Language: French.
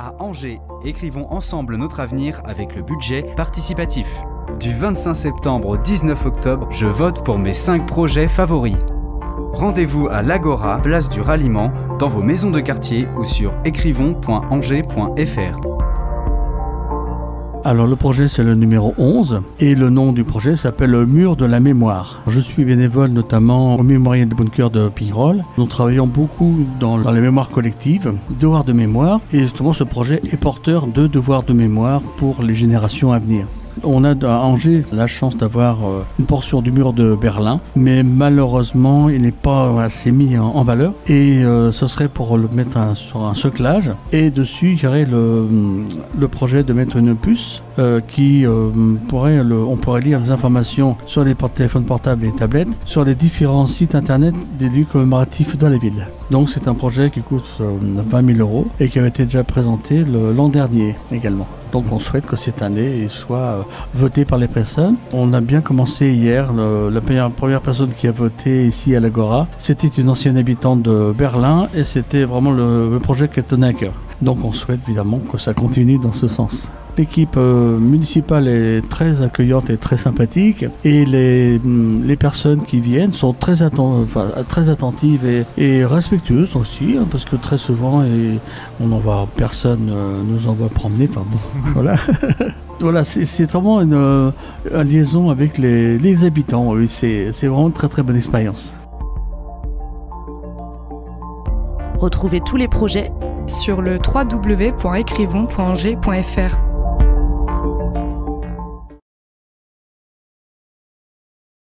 À Angers, écrivons ensemble notre avenir avec le budget participatif. Du 25 septembre au 19 octobre, je vote pour mes 5 projets favoris. Rendez-vous à l'Agora, place du Ralliement, dans vos maisons de quartier ou sur écrivons.angers.fr. Alors le projet c'est le numéro 11 et le nom du projet s'appelle le Mur de la Mémoire. Je suis bénévole notamment au Mémorial des Bonnes-Cœurs de Pignerol. Nous travaillons beaucoup dans les mémoires collectives, devoirs de mémoire, et justement ce projet est porteur de devoirs de mémoire pour les générations à venir. On a à Angers la chance d'avoir une portion du mur de Berlin, mais malheureusement il n'est pas assez mis en valeur et ce serait pour le mettre sur un soclage, et dessus il y aurait le projet de mettre une puce on pourrait lire les informations sur les téléphones portables et les tablettes sur les différents sites internet des lieux commémoratifs dans la ville. Donc c'est un projet qui coûte 20 000 € et qui avait été déjà présenté l'an dernier également. Donc on souhaite que cette année il soit voté par les personnes. On a bien commencé hier. La première personne qui a voté ici à l'Agora, c'était une ancienne habitante de Berlin et c'était vraiment le projet qui tenait à cœur. Donc on souhaite évidemment que ça continue dans ce sens. L'équipe municipale est très accueillante et très sympathique, et les personnes qui viennent sont très attentives et respectueuses aussi, hein, parce que très souvent personne nous envoie promener, voilà. Voilà, c'est vraiment une liaison avec les habitants. Oui, c'est vraiment une très très bonne expérience. Retrouvez tous les projets sur le www.écrivons.angers.fr.